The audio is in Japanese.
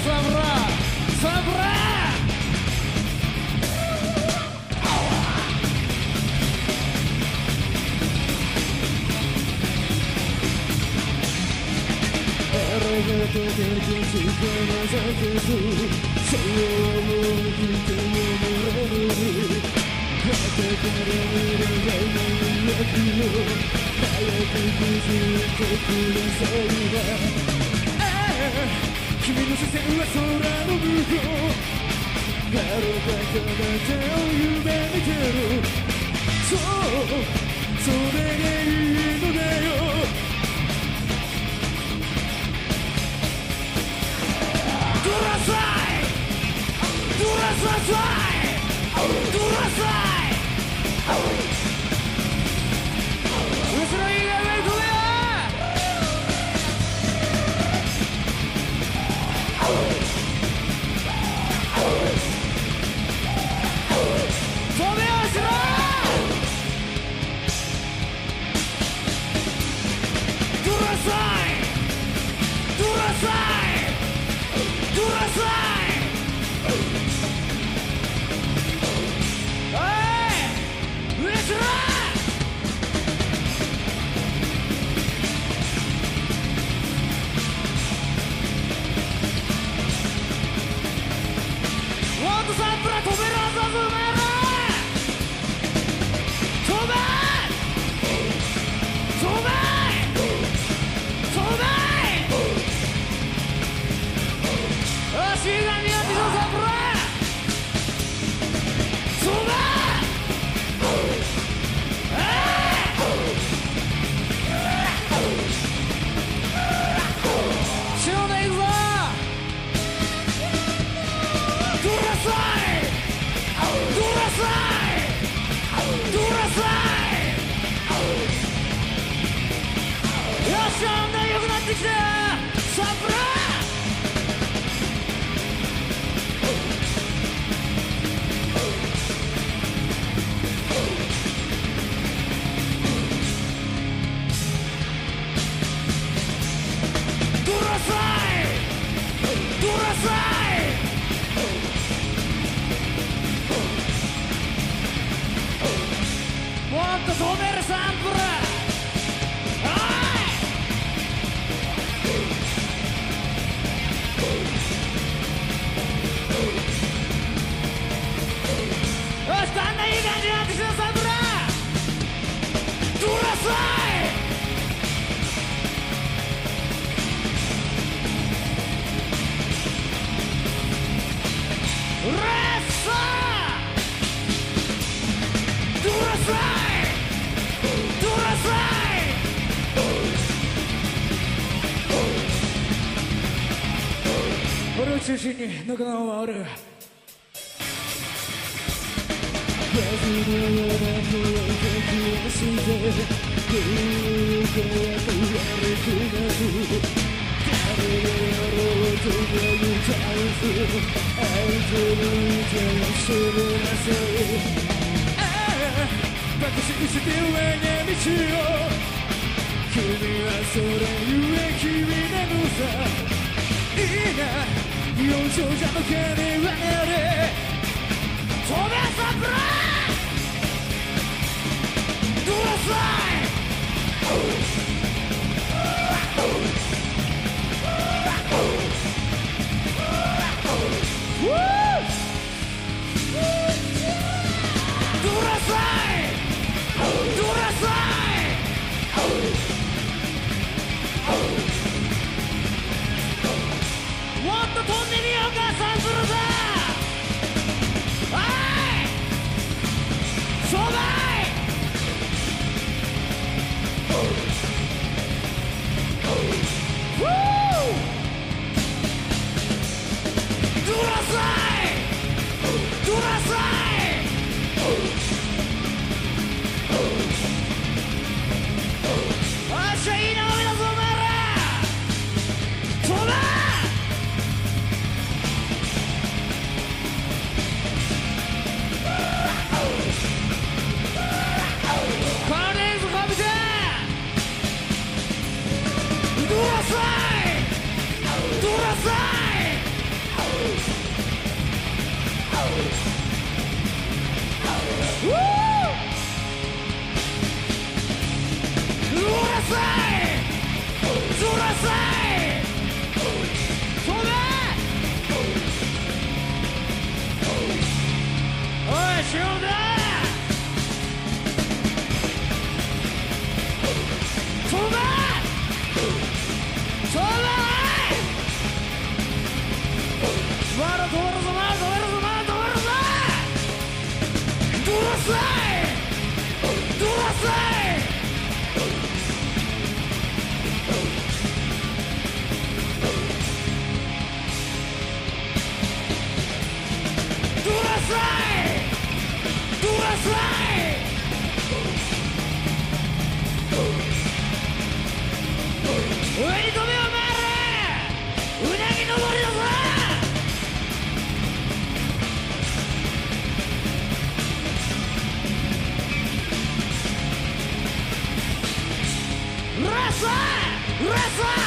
君の視線は空の向こう遥か彼方を夢見てるそうそれがいいのだよドラサイドラササイドラサイ後ろいいが上行くよ俺を中心に仲間を回る風のような声をかき出してどうか壊れてなく誰がやろうとが歌う相手の歌を知りなさい爆心して上に道を君はそれゆえ君なのさいいな幼少者の毛にはねれ飛べサプライドラサイドラサイドラサイもっと飛んでみようかサンプルだそばいドラサイドラサイあっしゃいい眺めだぞお前らそばドラサイ Wrestling!